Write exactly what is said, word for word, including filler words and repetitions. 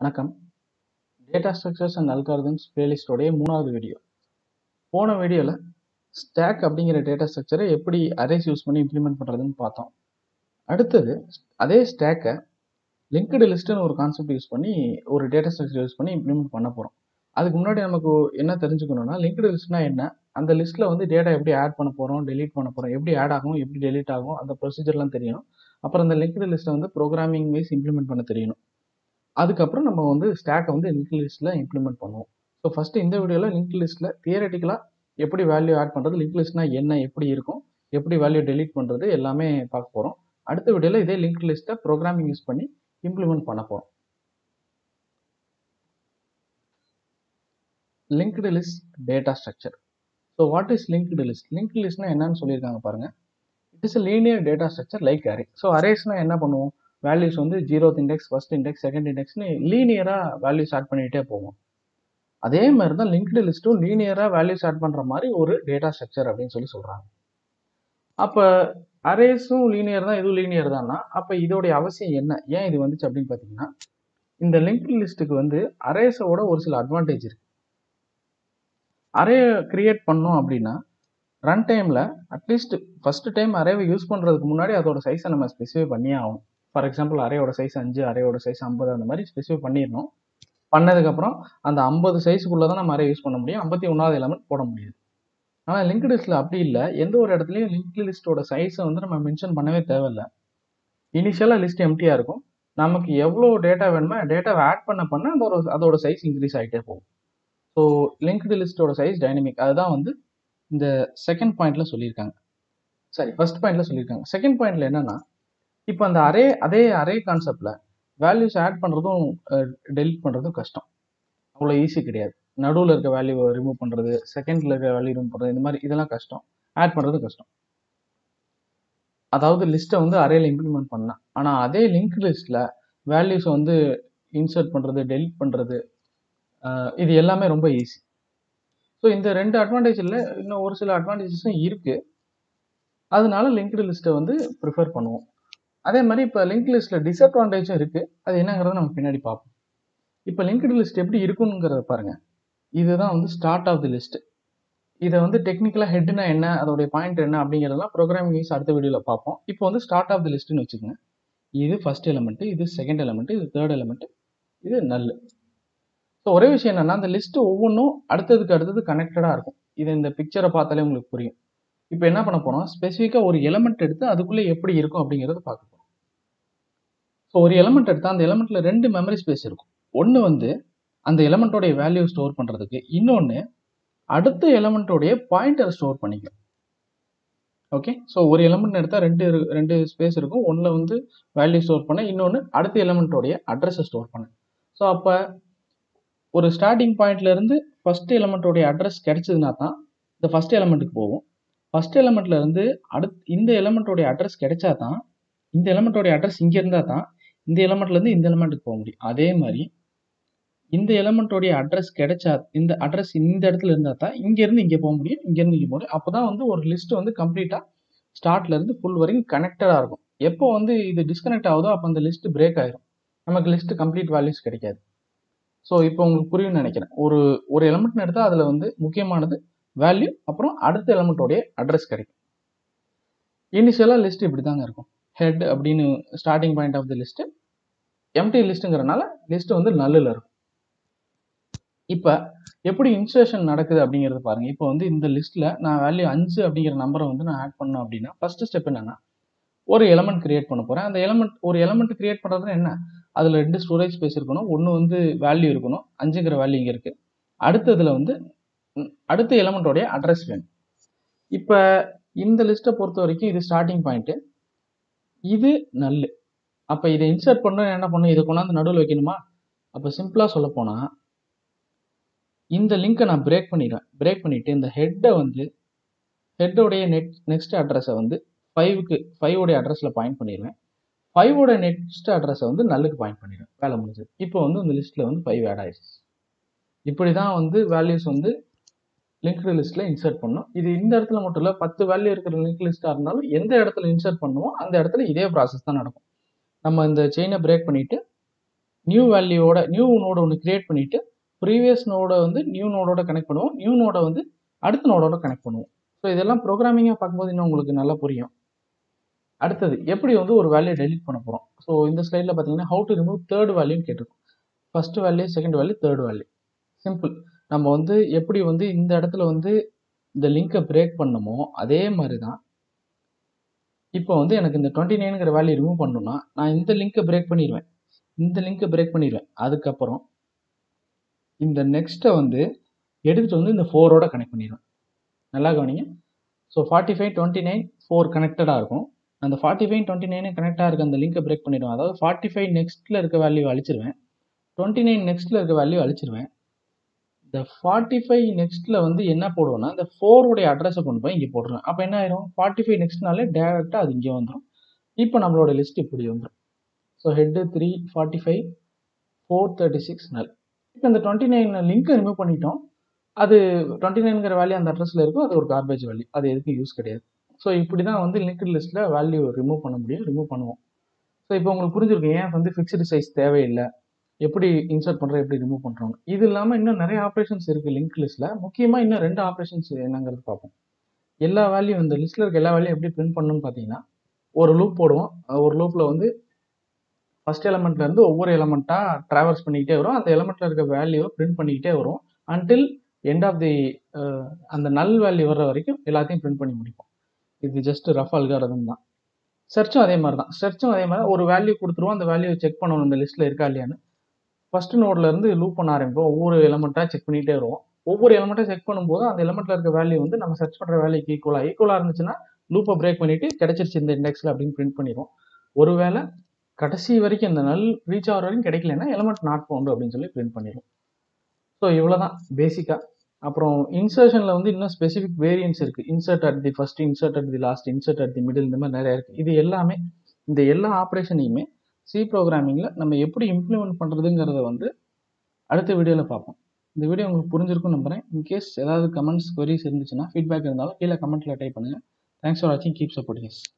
வணக்கம். Data structures and algorithms பிளேலிஸ்டோடைய மூணாவது வீடியோ. போன வீடியோவில் ஸ்டாக் அப்படிங்கிற டேட்டா ஸ்ட்ரக்சரை எப்படி அரேஸ் யூஸ் பண்ணி இம்ப்ளிமெண்ட் பண்ணுறதுன்னு பார்த்தோம். அடுத்தது அதே ஸ்டாக்கை லிங்க்டு லிஸ்ட்டுன்னு ஒரு கான்செப்ட் யூஸ் பண்ணி ஒரு டேட்டா ஸ்ட்ரக்சர் யூஸ் பண்ணி இம்ப்ளிமெண்ட் பண்ண போகிறோம். அதுக்கு முன்னாடி நமக்கு என்ன தெரிஞ்சுக்கணும்னா, லிங்க்டு லிஸ்ட்னா என்ன, அந்த லிஸ்ட்டில் வந்து டேட்டா எப்படி ஆட் பண்ண போகிறோம், டெலீட் பண்ண போகிறோம், எப்படி ஆட் ஆகும், எப்படி டெலீட் ஆகும், அந்த ப்ரொசீஜர்லாம் தெரியணும். அப்புறம் அந்த லிங்க்டு லிஸ்ட்டை வந்து ப்ரோக்ராமிங் வைஸ் இம்ப்ளிமெண்ட் பண்ண தெரியணும். அதுக்கப்புறம் நம்ம வந்து ஸ்டாக்கை வந்து லிங்க் லிஸ்ட்டில் இம்ப்ளிமெண்ட் பண்ணுவோம். ஸோ ஃபஸ்ட்டு இந்த வீடியோவில் லிங்க் லிஸ்ட்டில் தியரட்டிக்கலாக எப்படி வேல்யூ ஆட் பண்ணுறது, லிங்க் லிஸ்ட்னா என்ன, எப்படி இருக்கும், எப்படி வேல்யூ டெலீட் பண்ணுறது எல்லாமே பார்க்க போகிறோம். அடுத்த வீடியோவில் இதே லிங்க் லிஸ்ட்டை ப்ரோக்ராமிங் யூஸ் பண்ணி இம்ப்ளிமெண்ட் பண்ண போகிறோம். Linked list data structure. So what is linked list? Link லிஸ்ட்னா என்னன்னு சொல்லியிருக்காங்க பாருங்கள். It is linear data structure like array. So அரேஸ்னால் என்ன பண்ணுவோம், வேல்யூஸ் வந்து zeroth index, first index, second இண்டெக்ஸ்னு லீனியராக வேல்யூஸ் ஆட் பண்ணிகிட்டே போவோம். அதே மாதிரி தான் லிங்க்டு லிஸ்ட்டும் லீனியராக வேல்யூஸ் ஆட் பண்ணுற மாதிரி ஒரு டேட்டா ஸ்ட்ரக்சர் அப்படின்னு சொல்லி சொல்கிறாங்க. அப்போ அரேஸும் லீனியர் தான், இதுவும் லீனியர் தான்னா அப்போ இதோடைய அவசியம் என்ன, ஏன் இது வந்துச்சு அப்படின்னு பார்த்தீங்கன்னா, இந்த லிங்க்டு லிஸ்ட்டுக்கு வந்து அரேஸோட ஒரு சில அட்வான்டேஜ் இருக்கு. அரே கிரியேட் பண்ணோம் அப்படின்னா ரன் டைமில் அட்லீஸ்ட் ஃபர்ஸ்ட் டைம் அரேவை யூஸ் பண்ணுறதுக்கு முன்னாடி அதோட சைஸை நம்ம ஸ்பெசிஃபை பண்ணியே ஆகும். ஃபார் எக்ஸாம்பிள் அரேயோட சைஸ் அஞ்சு, அரேயோட சைஸ் ஐம்பது, அந்த மாதிரி ஸ்பெசிஃபை பண்ணிடணும். பண்ணதுக்கப்புறம் அந்த ஐம்பது சைஸுக்குள்ளே தான் நம்ம அரே யூஸ் பண்ண முடியும், ஐம்பத்தி ஒன்றாவது எலமெண்ட் போட முடியாது. ஆனால் லிங்க்டு லிஸ்ட்டில் அப்படி இல்லை. எந்த ஒரு இடத்துலையும் லிங்க்டு லிஸ்ட்டோட சைஸை வந்து நம்ம மென்ஷன் பண்ணவே தேவையில்லை. இனிஷியலாக லிஸ்ட் எம்டியாக இருக்கும். நமக்கு எவ்வளோ டேட்டா வேணுமோ டேட்டாவை ஆட் பண்ண பண்ண அதோட அதோட சைஸ் இன்க்ரீஸ் ஆகிட்டே போகும். ஸோ லிங்க்டு லிஸ்ட்டோட சைஸ் டைனமிக். அதுதான் வந்து இந்த செகண்ட் பாயிண்ட்ல சொல்லியிருக்காங்க. சரி, ஃபர்ஸ்ட் பாயிண்ட்ல சொல்லியிருக்காங்க. செகண்ட் பாயிண்ட்ல என்னன்னா, இப்போ அந்த அரே அதே அரே கான்செப்ட்ல வேல்யூஸ் ஆட் பண்ணுறதும் டெலிட் பண்ணுறதும் கஷ்டம், அவ்வளோ ஈஸி கிடையாது. நடுவில் இருக்க வேல்யூ ரிமூவ் பண்ணுறது, செகண்ட்ல இருக்க வேல்யூ ரிமூவ் பண்ணுறது, இந்த மாதிரி இதெல்லாம் கஷ்டம். ஆட் பண்ணுறது கஷ்டம், அதாவது லிஸ்ட்டை வந்து அரேல இம்ப்ளிமெண்ட் பண்ணலாம். ஆனால் அதே லிங்க் லிஸ்ட்டில் வேல்யூஸை வந்து இன்சர்ட் பண்ணுறது, டெலிட் பண்ணுறது, இது எல்லாமே ரொம்ப ஈஸி. ஸோ இந்த ரெண்டு அட்வான்டேஜ் இல்லை, இன்னும் ஒரு சில அட்வான்டேஜஸும் இருக்குது. அதனால லிங்க்டு லிஸ்ட்டை வந்து ப்ரிஃபர் பண்ணுவோம். அதே மாதிரி இப்போ லிங்க் லிஸ்ட்டில் டிஸ்அட்வான்டேஜும் இருக்குது. அது என்னங்கிறத நம்ம பின்னாடி பார்ப்போம். இப்போ லிங்க்டு லிஸ்ட் எப்படி இருக்குங்கிறத பாருங்கள். இதுதான் வந்து ஸ்டார்ட் ஆஃப் தி லிஸ்ட். இதை வந்து டெக்னிக்கலாக ஹெட்னா என்ன, அதோடைய பாயிண்ட் என்ன அப்படிங்கிறதெல்லாம் ப்ரோக்ராமிங் வைஸ் அடுத்த வீடியோவில் பார்ப்போம். இப்போ வந்து ஸ்டார்ட் ஆஃப் தி லிஸ்ட்னு வச்சுக்கோங்க. இது ஃபர்ஸ்ட் எலமெண்ட்டு, இது செகண்ட் எலமெண்ட்டு, இது தேர்ட் எலமெண்ட்டு, இது நல். ஸோ ஒரே விஷயம் என்னன்னா, அந்த லிஸ்ட் ஒவ்வொன்றும் அடுத்ததுக்கு அடுத்தது கனெக்டடாக இருக்கும். இது இந்த பிக்சரை பார்த்தாலே உங்களுக்கு புரியும். இப்போ என்ன பண்ண போறோம், ஸ்பெசிஃபிக்காக ஒரு எலமெண்ட் எடுத்து அதுக்குள்ளே எப்படி இருக்கும் அப்படிங்கிறத பார்க்க போகிறோம். ஸோ ஒரு எலமெண்ட் எடுத்தால் அந்த எலமெண்ட்ல ரெண்டு மெமரி ஸ்பேஸ் இருக்கும். ஒன்று வந்து அந்த எலமெண்ட்டோடைய வேல்யூ ஸ்டோர் பண்ணுறதுக்கு, இன்னொன்று அடுத்த எலமெண்ட்டோடைய பாயிண்டர் ஸ்டோர் பண்ணிக்கும். ஓகே, ஸோ ஒரு எலமெண்ட் எடுத்தால் ரெண்டு ரெண்டு ஸ்பேஸ் இருக்கும். ஒன்றில் வந்து வேல்யூ ஸ்டோர் பண்ண, இன்னொன்று அடுத்த எலமெண்ட்டோடைய அட்ரஸை ஸ்டோர் பண்ண. ஸோ அப்போ ஒரு ஸ்டார்டிங் பாயிண்ட்ல இருந்து ஃபர்ஸ்ட் எலமெண்ட்டோடைய அட்ரஸ் கிடைச்சதுனா தான் இந்த ஃபர்ஸ்ட் எலமெண்ட்டுக்கு போகும். ஃபர்ஸ்ட் எலமெண்ட்ல இருந்து அடுத்து இந்த எலமெண்ட்டோடைய அட்ரஸ் கிடைச்சா தான், இந்த எலமெண்ட்டோடைய அட்ரஸ் இங்கே இருந்தால் தான் இந்த எலமெண்ட்ல இருந்து இந்த எலமெண்ட்டுக்கு போக முடியும். அதே மாதிரி இந்த எலமெண்ட்டோடைய அட்ரஸ் கிடைச்சா, இந்த அட்ரஸ் இந்த இடத்துல இருந்தால் தான் இங்கேருந்து இங்கே போக முடியும், இங்கேருந்து இங்கே போக முடியும். அப்போ தான் வந்து ஒரு லிஸ்ட் வந்து கம்ப்ளீட்டாக ஸ்டார்ட்ல இருந்து ஃபுல் வரைக்கும் கனெக்டடாக இருக்கும். எப்போ வந்து இது டிஸ்கனெக்ட் ஆகுதோ அப்போ அந்த லிஸ்ட் பிரேக் ஆயிரும், நமக்கு லிஸ்ட் கம்ப்ளீட் வேல்யூஸ் கிடைக்காது. ஸோ இப்போ உங்களுக்கு புரியும்னு நினைக்கிறேன். ஒரு ஒரு எலமெண்ட் எடுத்தால் அதில் வந்து முக்கியமானது வேல்யூ, அப்புறம் அடுத்த எலமெண்ட்டோடைய அட்ரஸ் கிடைக்கும். இனிஷியலாக லிஸ்ட் இப்படி தாங்க இருக்கும். ஹெட் அப்படின்னு starting point of the list, empty லிஸ்ட்டுங்கிறனால லிஸ்ட் வந்து நல்லில் இருக்கும். இப்போ எப்படி இன்சர்ஷன் நடக்குது அப்படிங்கிறது பாருங்க. இப்போ வந்து இந்த லிஸ்ட்ல நான் வேல்யூ அஞ்சு அப்படிங்கிற நம்பரை வந்து நான் ஆட் பண்ணோம் அப்படின்னா, ஃபர்ஸ்ட் ஸ்டெப் என்னன்னா, ஒரு எலமெண்ட் கிரியேட் பண்ண போறேன். அந்த எலமெண்ட் ஒரு எலமெண்ட் கிரியேட் பண்றதுன்னா என்ன, அதுல ரெண்டு ஸ்டோரேஜ் ஸ்பேஸ் இருக்கணும். ஒன்று வந்து வேல்யூ இருக்கணும், அஞ்சுங்கிற வேல்யூ இங்கே இருக்கு. அடுத்ததுல வந்து அடுத்த எலமெண்ட்டோடைய அட்ரஸ் வேணும். இப்போ இந்த லிஸ்ட்டை பொறுத்த வரைக்கும் இது ஸ்டார்டிங் பாயிண்ட், இது நல்லு. அப்போ இதை இன்சர்ட் பண்ண என்ன பண்ணும், இதை கொண்டாந்து நடுவில் வைக்கணுமா? அப்போ சிம்பிளா சொல்ல போனா இந்த லிங்கை நான் பிரேக் பண்ணிடுவேன். பிரேக் பண்ணிட்டு இந்த ஹெட்டை வந்து ஹெட்டோடைய நெட் நெக்ஸ்ட் அட்ரஸை வந்து ஃபைவுக்கு ஃபைவோடைய அட்ரஸ்ல பாயிண்ட் பண்ணிடுவேன். ஃபைவோட நெக்ஸ்ட் அட்ரஸை வந்து நல்லுக்கு பாயிண்ட் பண்ணிடுவேன். வேலை முடிஞ்சது. இப்போ வந்து இந்த லிஸ்ட்ல வந்து ஃபைவ் ஆட் ஆயிடுச்சு. இப்படி தான் வந்து வேல்யூஸ் வந்து லிங்க்டு லிஸ்ட்ல இன்சர்ட் பண்ணும். இது இந்த இடத்துல மட்டும் இல்லை, பத்து வேல்யூ இருக்கிற லிங்க் லிஸ்டா இருந்தாலும் எந்த இடத்துல இன்சர்ட் பண்ணுவோம் அந்த இடத்துல இதே ப்ராசஸ் தான் நடக்கும். நம்ம இந்த செயினை பிரேக் பண்ணிட்டு நியூ வேல்யூவோட நியூ நோட ஒன்று கிரியேட் பண்ணிட்டு ப்ரீவியஸ் நோட வந்து நியூ நோடோட கனெக்ட் பண்ணுவோம், நியூ நோட வந்து அடுத்த நோடோட கனெக்ட் பண்ணுவோம். ஸோ இதெல்லாம் ப்ரோக்ராமிங்காக பார்க்கும்போது இன்னும் உங்களுக்கு நல்லா புரியும். அடுத்தது எப்படி வந்து ஒரு வேல்யூ டெலிட் பண்ண போகிறோம். ஸோ இந்த ஸ்லைடில் பார்த்தீங்கன்னா ஹவு டு ரிமூவ் தேர்ட் வேல்யூன்னு கேட்டிருக்கோம். First value, second value, third value. Simple. நம்ம வந்து எப்படி வந்து இந்த இடத்துல வந்து இந்த லிங்கை பிரேக் பண்ணமோ அதே மாதிரி தான் இப்போ வந்து எனக்கு இந்த டுவெண்ட்டி நைனுங்கிற வேல்யூ ரிமூவ் பண்ணணும்னா நான் இந்த லிங்கை பிரேக் பண்ணிடுவேன், இந்த லிங்கை பிரேக் பண்ணிடுவேன். அதுக்கப்புறம் இந்த நெக்ஸ்ட்டை வந்து எடுத்துகிட்டு வந்து இந்த ஃபோரோட கனெக்ட் பண்ணிடுவேன். நல்லா கவனிங்க. So forty five twenty nine four கனெக்டடாக இருக்கும். அந்த ஃபார்ட்டி ஃபைவ் டுவெண்ட்டி நைன் கனெக்டாக இருக்க அந்த லிங்கை பிரேக் பண்ணிடுவேன். அதாவது ஃபார்ட்டி ஃபைவ் நெக்ஸ்ட்டில் இருக்க வேல்யூ அழிச்சிருவேன், டுவெண்ட்டி நைன் நெக்ஸ்ட்டில் இருக்க வேல்யூ அழிச்சிருவேன். இந்த ஃபார்ட்டி ஃபைவ் நெக்ஸ்ட்டில் வந்து என்ன போடுவேன்னா இந்த ஃபோருடைய அட்ரஸை கொண்டு போய் இங்கே போட்டுருவேன். அப்போ என்ன ஆயிரும், ஃபார்ட்டி ஃபைவ் நெக்ஸ்ட்னாலே டேரெக்டாக அது இங்கே வந்துடும். இப்போ நம்மளோட லிஸ்ட் இப்படி வந்துடும். So head three forty five four thirty six null. இப்போ இந்த டுவெண்ட்டி நைன் லிங்கை ரிமூவ் பண்ணிட்டோம். அது டுவெண்ட்டி நைன்கிற வேல்யூ அந்த அட்ரஸில் இருக்கும், அது ஒரு கார்பேஜ் வேல்யூ, அது எதுக்கும் யூஸ் கிடையாது. ஸோ இப்படி தான் வந்து லிங்க்டு லிஸ்ட்டில் வேல்யூ ரிமூவ் பண்ண முடியும், ரிமூவ் பண்ணுவோம். ஸோ இப்போ உங்களுக்கு புரிஞ்சிருக்கும் ஏன் வந்து ஃபிக்ஸ்டு சைஸ் தேவையில்லை, எப்படி இன்சர்ட் பண்ணுறோம், எப்படி ரிமூவ் பண்ணுறோம். இது இல்லாமல் இன்னும் நிறைய ஆப்ரேஷன்ஸ் இருக்குது லிங்க் லிஸ்ட்டில். முக்கியமாக இன்னும் ரெண்டு ஆப்ரேஷன்ஸ் என்னங்கிறது பார்ப்போம். எல்லா வேல்யூ இந்த லிஸ்ட்டில் இருக்க எல்லா வேல்யூ எப்படி பிரிண்ட் பண்ணணும்னு பார்த்தீங்கன்னா ஒரு லூப் போடுவோம். ஒரு லூப்பில் வந்து ஃபர்ஸ்ட் எலமெண்ட்லேருந்து ஒவ்வொரு எலமெண்ட்டாக ட்ராவல்ஸ் பண்ணிக்கிட்டே வரும். அந்த எலமெண்ட்டில் இருக்க வேல்யூவை பிரிண்ட் பண்ணிக்கிட்டே வரும் அன்டில் எண்ட் ஆஃப் தி அந்த நல் வேல்யூ வர்ற வரைக்கும் எல்லாத்தையும் பிரிண்ட் பண்ணி முடிப்போம். இது ஜஸ்ட் ரஃப் அல்காரிதம் தான். சர்ச்சும் அதே மாதிரி தான். சர்ச்சும் அதே மாதிரி ஒரு வேல்யூ கொடுத்துருவோம், அந்த வேல்யூ செக் பண்ணணும் இந்த லிஸ்ட்டில் இருக்கா இல்லையான்னு. ஃபர்ஸ்ட் நோட்ல இருந்து லூப் பண்ண ஆரம்பிப்போம், ஒவ்வொரு எலமெண்ட்டாக செக் பண்ணிகிட்டே வருவோம். ஒவ்வொரு எலமெண்ட்டாக செக் பண்ணும்போது அந்த எலமெண்ட்டில் இருக்க வேல்யூ வந்து நம்ம சர்ச் பண்ணுற வேல்யூக்கு ஈக்குவலாக ஈக்குவலாக இருந்துச்சுன்னா லூப்பை பிரேக் பண்ணிவிட்டு கிடைச்சிருச்சு இந்த இண்டெக்ஸில் அப்படின்னு பிரிண்ட் பண்ணிடுவோம். ஒருவேளை கடைசி வரைக்கும் இந்த நல் ரீச் ஆகிற வரைக்கும் கிடைக்கலன்னா எலமெண்ட் நாட் ஃபவுண்ட் அப்படின்னு சொல்லி பிரிண்ட் பண்ணிடுவோம். ஸோ இவ்வளோ தான் பேசிக்காக. அப்புறம் இன்சர்ஷனில் வந்து இன்னும் ஸ்பெசிஃபிக் வேரியன்ஸ் இருக்குது. Insert at the first, insert at the last, insert at the middle, இந்த மாதிரி நிறைய இருக்குது. இது எல்லாமே இந்த எல்லா ஆப்ரேஷனையுமே சி ப்ரோக்ராமிங்கில் நம்ம எப்படி இம்ப்ளிமெண்ட் பண்ணுறதுங்கிறத வந்து அடுத்த வீடியோவில் பார்ப்போம். இந்த வீடியோ உங்களுக்கு புரிஞ்சிருக்கும்னு நம்புகிறேன். இன்கேஸ் ஏதாவது கமெண்ட்ஸ், queries இருந்துச்சுன்னா, ஃபீட்பேக் இருந்தாலும் கீழே கமெண்ட்டில் டைப் பண்ணுங்கள். தேங்க்ஸ் ஃபார் வாட்சிங். Keep supporting.